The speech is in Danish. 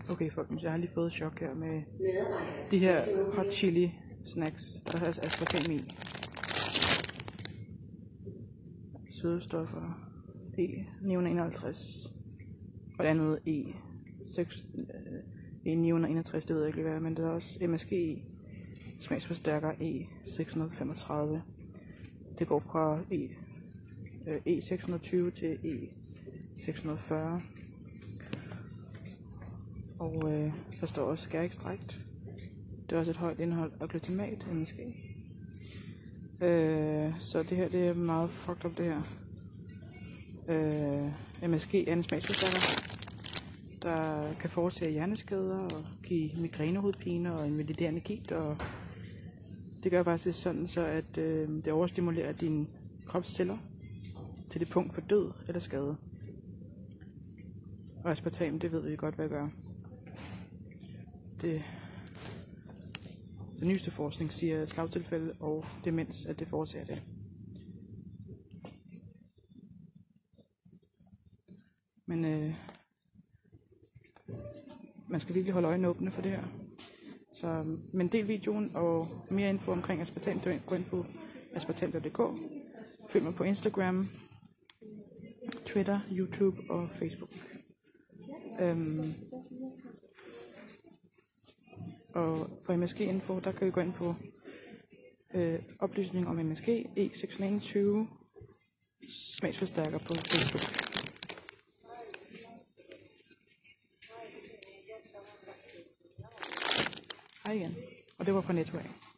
Okay folkens, jeg har lige fået chok her med de her hot chili snacks, der har aspartam i. Sødestoffer E951 og det andet E961, det ved jeg ikke hvad, men det er også MSG i. Smagsforstærker E635. Det går fra E620 til E640. Og der står også skærekstrakt. Det er også et højt indhold af glutamat, MSG. Så det her, det er meget fucked up det her. MSG er en smagsforstærker, der kan forårsage hjerneskader og give migrænehovedpine og invaliderende gigt, og det gør faktisk sådan, så at det overstimulerer dine kropsceller til det punkt for død eller skade. Og aspartam, det ved vi godt, hvad gør. Den nyeste forskning siger slagtilfælde og demens, at det forårsager det. Men man skal virkelig holde øjnene åbne for det her. Men del videoen og mere info omkring aspartam, gå ind på aspartam.dk. Følg mig på Instagram, Twitter, YouTube og Facebook. Og for MSG-info, der kan I gå ind på oplysning om MSG, E621, smagsforstærker på Facebook. Hej igen, og det var fra Netto af.